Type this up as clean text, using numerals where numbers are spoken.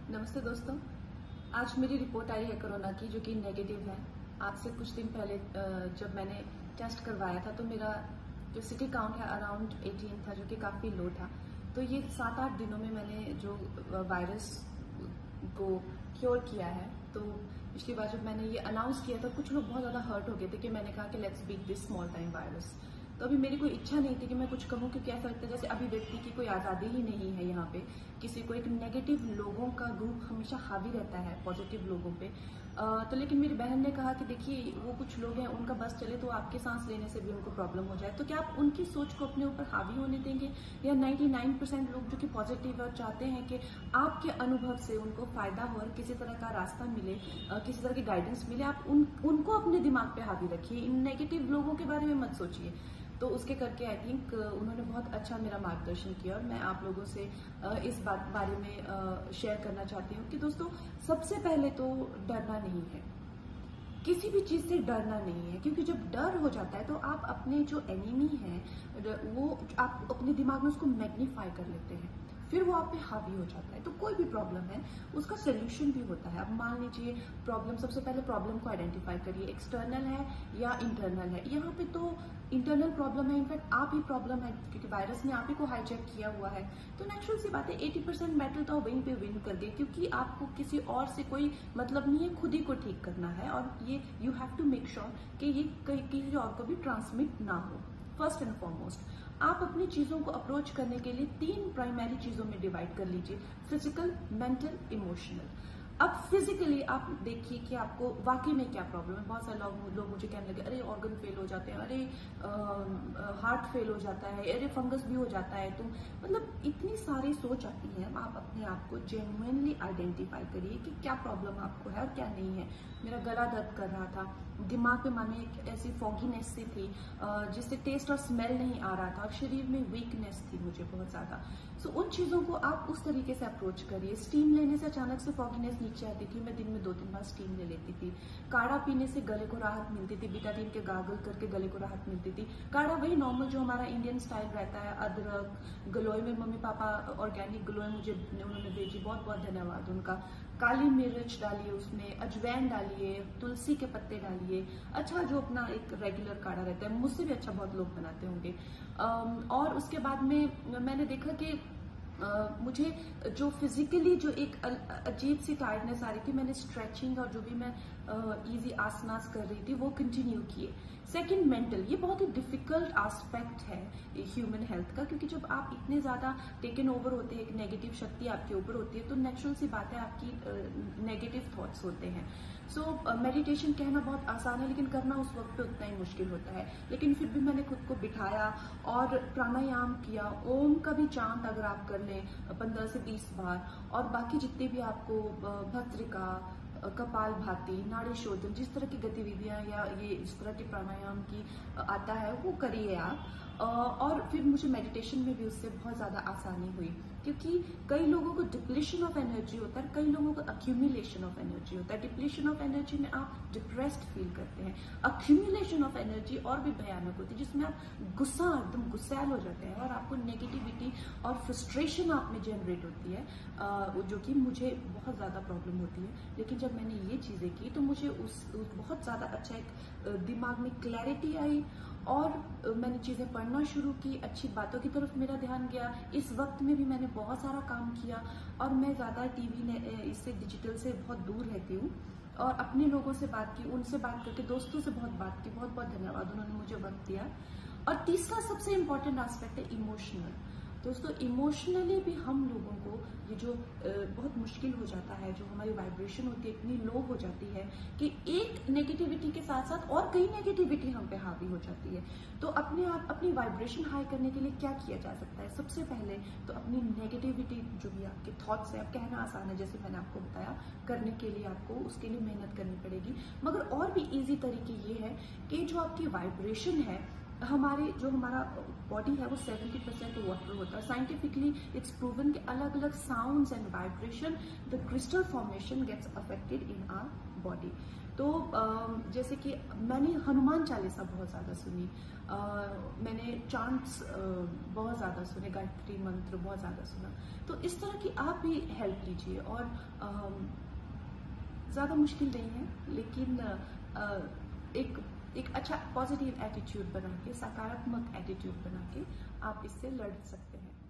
नमस्ते दोस्तों। आज मेरी रिपोर्ट आई है कोरोना की, जो कि नेगेटिव है। आज से कुछ दिन पहले जब मैंने टेस्ट करवाया था तो मेरा जो सिटी काउंट है अराउंड 18 था, जो कि काफ़ी लो था। तो ये 7-8 दिनों में मैंने जो वायरस को क्योर किया है। तो पिछली बार जब मैंने ये अनाउंस किया था, कुछ लोग बहुत ज़्यादा हर्ट हो गए थे कि मैंने कहा कि let's beat this small time virus. तो अभी मेरी कोई इच्छा नहीं थी कि मैं कुछ कहूँ, क्योंकि ऐसा लगता है जैसे अभी व्यक्ति की कोई आज़ादी ही नहीं है यहाँ पे। किसी को एक नेगेटिव लोगों का ग्रुप हमेशा हावी रहता है पॉजिटिव लोगों पे। तो लेकिन मेरी बहन ने कहा कि देखिए, वो कुछ लोग हैं, उनका बस चले तो आपके सांस लेने से भी उनको प्रॉब्लम हो जाए। तो क्या आप उनकी सोच को अपने ऊपर हावी होने देंगे, या 99% लोग जो कि पॉजिटिव और चाहते हैं कि आपके अनुभव से उनको फायदा हो और किसी तरह का रास्ता मिले, किसी तरह की गाइडेंस मिले, आप उनको अपने दिमाग पे हावी रखिए, इन नेगेटिव लोगों के बारे में मत सोचिए। तो उसके करके आई थिंक उन्होंने बहुत अच्छा मेरा मार्गदर्शन किया, और मैं आप लोगों से इस बारे में शेयर करना चाहती हूँ कि दोस्तों, सबसे पहले तो डरना नहीं है, किसी भी चीज से डरना नहीं है। क्योंकि जब डर हो जाता है तो आप अपने जो एनिमी है वो आप अपने दिमाग में उसको मैग्नीफाई कर लेते हैं, फिर वो आप पे हावी हो जाता है। तो कोई भी प्रॉब्लम है उसका सोल्यूशन भी होता है। अब मान लीजिए प्रॉब्लम, सबसे पहले प्रॉब्लम को आइडेंटिफाई करिए, एक्सटर्नल है या इंटरनल है। यहाँ पे तो इंटरनल प्रॉब्लम है, इनफैक्ट आप ही प्रॉब्लम है, क्योंकि वायरस ने आप ही को हाईजैक किया हुआ है। तो नेचुरल सी बात है, 80% बैटल तो वहीं पे विन कर गए, क्योंकि आपको किसी और से कोई मतलब नहीं है, खुद ही को ठीक करना है। और ये you have to make sure कि ये किसी और को भी ट्रांसमिट ना हो। फर्स्ट एंड फॉरमोस्ट, आप अपनी चीजों को अप्रोच करने के लिए 3 प्राइमरी चीजों में डिवाइड कर लीजिए: फिजिकल, मेंटल, इमोशनल। अब फिजिकली आप देखिए कि आपको वाकई में क्या प्रॉब्लम है। बहुत सारे लोग मुझे कहने लगे, अरे ऑर्गन फेल हो जाते हैं, अरे हार्ट फेल हो जाता है, अरे फंगस भी हो जाता है। तो मतलब इतनी सारी सोच आती है। आप अपने आप को जेन्युइनली आइडेंटिफाई करिए कि क्या प्रॉब्लम आपको है और क्या नहीं है। मेरा गला दर्द कर रहा था, दिमाग पे मानो एक ऐसी फॉगीनेस सी थी जिससे टेस्ट और स्मेल नहीं आ रहा था, और शरीर में वीकनेस थी मुझे बहुत ज्यादा। सो उन चीजों को आप उस तरीके से अप्रोच करिए। स्टीम लेने से अचानक से फॉगीनेस नीचे आती थी, मैं दिन में 2-3 बार स्टीम ले लेती थी। काढ़ा पीने से गले को राहत मिलती थी, बीटाडीन के गागल करके गले को राहत मिलती थी। काढ़ा वही नॉर्मल जो हमारा इंडियन स्टाइल रहता है, अदरक, गलोय में मम्मी पापा ऑर्गेनिक गलोय मुझे उन्होंने भेजी, बहुत बहुत धन्यवाद उनका। काली मिर्च डालिए, उसमें अजवैन डालिए, तुलसी के पत्ते डालिए। अच्छा, जो अपना एक रेगुलर काढ़ा रहता है, मुझसे भी अच्छा बहुत लोग बनाते होंगे। और उसके बाद में मैंने देखा कि मुझे जो फिजिकली जो एक अजीब सी टायर्डनेस आ रही थी, मैंने स्ट्रेचिंग और जो भी मैं इजी आसनास कर रही थी वो कंटिन्यू किए। सेकंड, मेंटल, ये बहुत ही डिफिकल्ट एस्पेक्ट है ह्यूमन हेल्थ का, क्योंकि जब आप इतने ज्यादा टेकन ओवर होते हैं, एक नेगेटिव शक्ति आपके ऊपर होती है, तो नेचुरल सी बात है आपकी नेगेटिव थॉट्स होते हैं। सो मेडिटेशन कहना बहुत आसान है, लेकिन करना उस वक्त पे उतना ही मुश्किल होता है। लेकिन फिर भी मैंने खुद को बिठाया और प्राणायाम किया। ओम का भी चांट अगर आप कर लें 15 से 20 बार, और बाकी जितने भी आपको भस्त्रिका, कपाल भाती, नाड़ी शोधन, जिस तरह की गतिविधियां या ये इस तरह के प्राणायाम की आता है वो करिए आप। और फिर मुझे मेडिटेशन में भी उससे बहुत ज्यादा आसानी हुई, क्योंकि कई लोगों को डिप्लीशन ऑफ एनर्जी होता है, कई लोगों को अक्यूमुलेशन ऑफ एनर्जी होता है। डिप्लीशन ऑफ एनर्जी में आप डिप्रेस्ड फील करते हैं, अक्यूमुलेशन ऑफ एनर्जी और भी भयानक होती है, जिसमें आप गुस्सा, एकदम गुस्सैल हो जाते हैं और आपको नेगेटिविटी और फ्रस्ट्रेशन आप में जनरेट होती है, जो कि मुझे बहुत ज्यादा प्रॉब्लम होती है। लेकिन जब मैंने ये चीजें की तो मुझे उस बहुत ज्यादा अच्छा एक दिमाग में क्लैरिटी आई, और मैंने चीजें पढ़ना शुरू की, अच्छी बातों की तरफ मेरा ध्यान गया। इस वक्त में भी मैंने बहुत सारा काम किया, और मैं ज्यादा टीवी ने इससे डिजिटल से बहुत दूर रहती हूँ, और अपने लोगों से बात की, उनसे बात करके, दोस्तों से बहुत बात की। बहुत बहुत धन्यवाद, उन्होंने मुझे वक्त दिया। और तीसरा सबसे इंपॉर्टेंट एस्पेक्ट है इमोशनल। दोस्तों, इमोशनली भी हम लोगों को ये जो बहुत मुश्किल हो जाता है, जो हमारी वाइब्रेशन होती है इतनी लो हो जाती है कि एक नेगेटिविटी के साथ साथ और कई नेगेटिविटी हम पे हावी हो जाती है। तो अपने आप अपनी वाइब्रेशन हाई करने के लिए क्या किया जा सकता है? सबसे पहले तो अपनी नेगेटिविटी, जो भी आपके थॉट्स है, अब कहना आसान है जैसे मैंने आपको बताया, करने के लिए आपको उसके लिए मेहनत करनी पड़ेगी। मगर और भी इजी तरीके ये है कि जो आपकी वाइब्रेशन है हमारा बॉडी है वो 70% वाटर होता है। साइंटिफिकली इट्स प्रूवन कि अलग अलग sounds and vibration the crystal formation gets affected in our body. तो जैसे कि मैंने हनुमान चालीसा बहुत ज़्यादा सुनी, मैंने चांट्स बहुत ज़्यादा सुने, गायत्री मंत्र बहुत ज़्यादा सुना। तो इस तरह की आप भी हेल्प लीजिए, और ज़्यादा मुश्किल नहीं है, लेकिन एक अच्छा पॉजिटिव एटीट्यूड बना के, सकारात्मक एटीट्यूड बना के आप इससे लड़ सकते हैं।